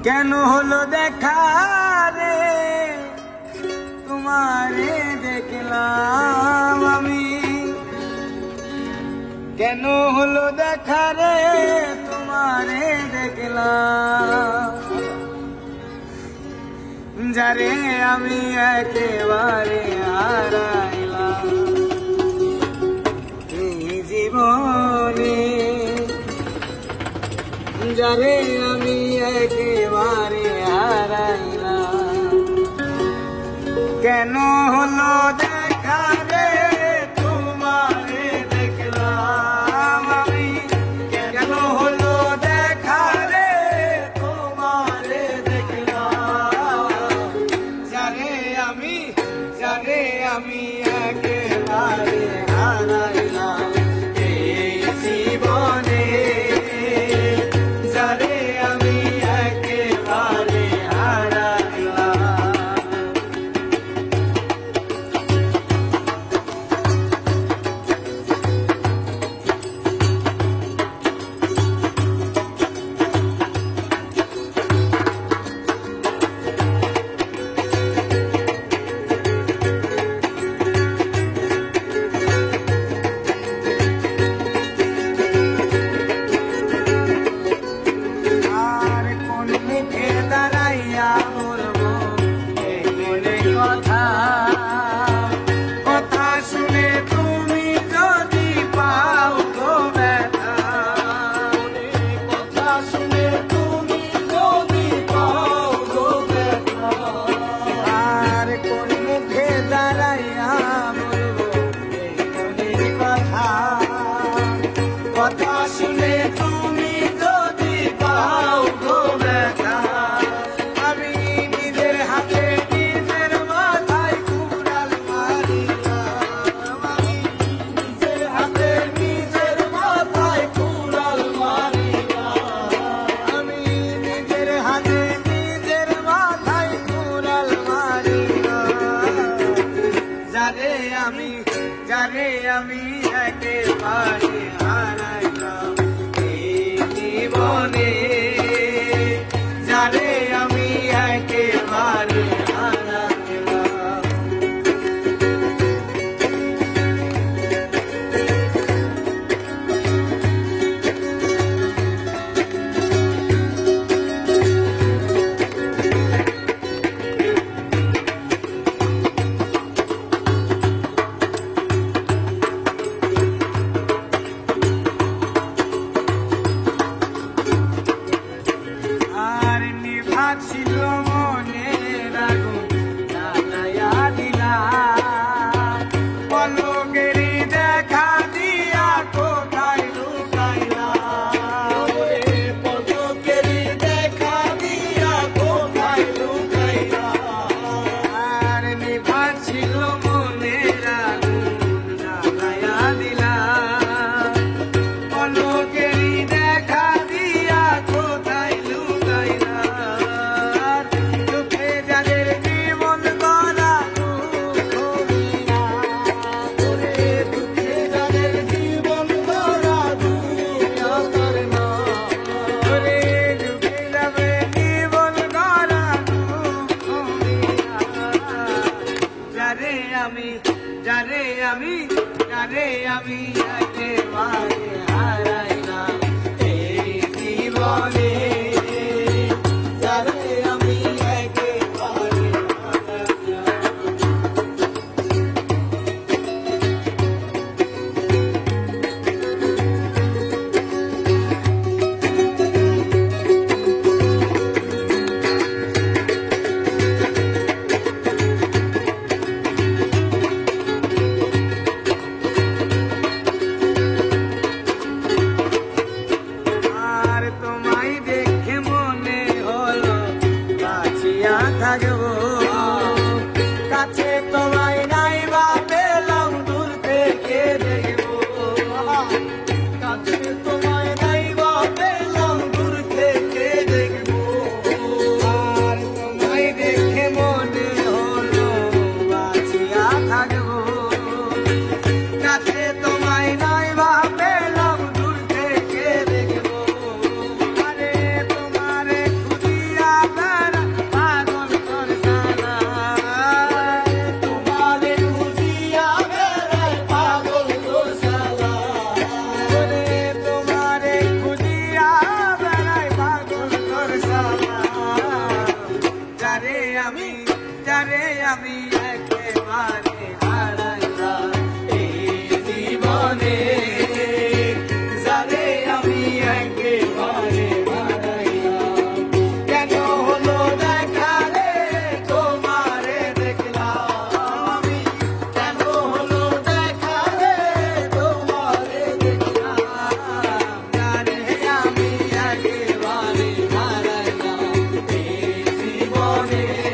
কেন হলো দেখা রে তোমারে দেখলাম আমি, কেন হলো দেখা রে তোমারে দেখলাম, যারে আমি একেবারে হারাইলাম এই জীবনে, যারে আমি একেবারে হারাইলাম। কেন হলো দেখা রে তোমারে দেখলাম আমি, কেন হলো দেখা রে তোমারে দেখলাম, যারে আমি একেবারে হারাইলাম এই জীবনে, যারে আমি একেবারে হারাইলাম। কথা শুনে তুমি যদি পাও গো ব্যথা, কথা শুনে তুমি যদি পাও গো ব্যথা, আর কোন মুখে দাঁড়াইয়া বলবো এই মনের কথা, কথা শুনে তুমি যদি পাও গো ব্যথা, আমি নিজের হাতে নিজের মাথায় কুড়াল মারিলাম, আমি নিজের হাতে নিজের মাথায় কুড়াল মারিলাম, আমি নিজের হাতে নিজের মাথায় কুড়াল মারিলাম, যারে আমি একেবারে হারাইলাম এই জীবনে, যারে আমি একেবারে হারাইলাম। আর নিভাছিল মনের আগুন জ্বালাইয়া দিলাম, পলকেরই দেখা দিয়া কোথায় লুকাইলাম, পলকেরই দেখা দিয়া কোথায় লুকাইলাম, আর নিভাছিল মনের আগুন জ্বালাইয়া দিলাম, পলকেরই দেখা দিয়া কোথায় লুকাইলাম, যারে আমি একেবারে হারাইলাম এই জীবনে, যারে আমি একেবারে হারাইলাম। কেন হলো দেখা রে তোমারে দেখলাম আমি, কেন হলো দেখা রে তোমারে দেখলাম, যারে আমি একেবারে হারাইলাম এই জীবনে।